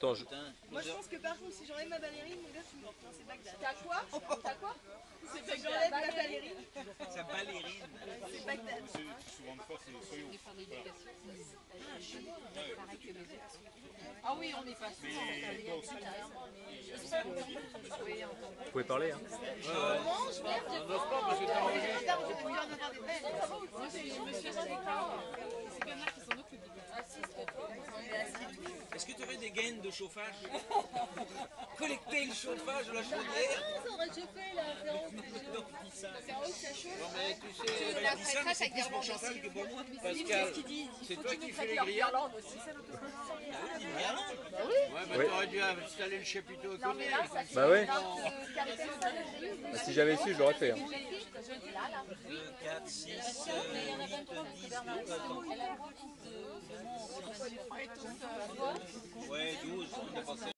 Attends, Moi je pense que par contre si j'enlève ma ballerine, mon gars je suis mort. Non, c'est Bagdad. T'as quoi? T'as quoi? C'est que j'enlève ma ballerine, Sa ballerine. c'est Bagdad. Souvent de fois, c'est soyons. Ah oui, on est pas sûr. vous pouvez parler. Hein. Mange, merde, j'ai faim. Moi, c'est monsieur Stéphane. C'est Bernard qui s'en occupe. Est-ce que tu aurais des gaines de chauffage? Collecter le chauffage de la chaudière? Ça aurait chauffé là, c'est en haut. C'est C'est en haut que ça chauffe. Non mais tu sais, Je dis ça, mais c'est plus pour Chantal que pour moi. Pascal, c'est toi qui fais les grillades. Ouais, bah t'aurais dû installer le chapiteau à côté. Bah ouais. Si j'avais su, je l'aurais fait. Hein. 2, 4, 6, 8, 10, 12, attends. Ouais, 12, on est passé.